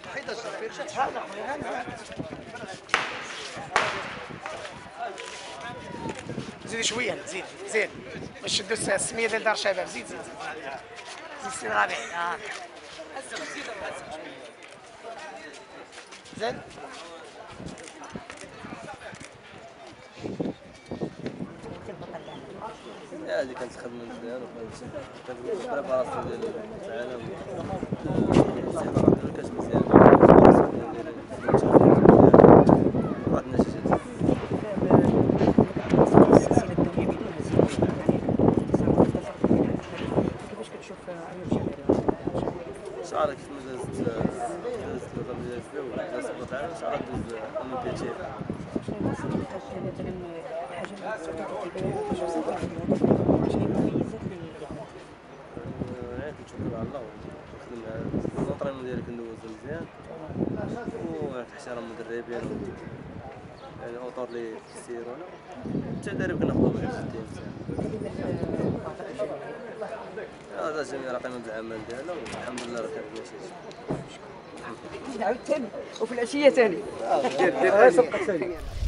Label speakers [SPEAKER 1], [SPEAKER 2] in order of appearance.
[SPEAKER 1] زيد شويه، زيد باش نشدو السميه ديال دار الشباب. زيد السي ربيع. زين
[SPEAKER 2] هذه كانت الخدمه مزيان وكانت البريباراسيون ديال العالم كاس مزيان واحد النتيجه.
[SPEAKER 1] السلسله الدوليه بدون هزيمه كيفاش كتشوف عيوب
[SPEAKER 2] شعار كيف ما دازت الوطن ديال الجبال ودازت بطولة العالم شعار دوز اولمبياتين. كنتشكر على الله ونخدم الانطريمون ديالي كندوزو مزيان وكنحترم المدربين يعني الاطور اللي كيسيرونا التدريب كناخدو بجدية مزيان. هذا الجميع راه قيمة العمل ديالنا والحمد لله راه كانت النتيجة.
[SPEAKER 1] عاود ثاني وفي العشيه ثاني.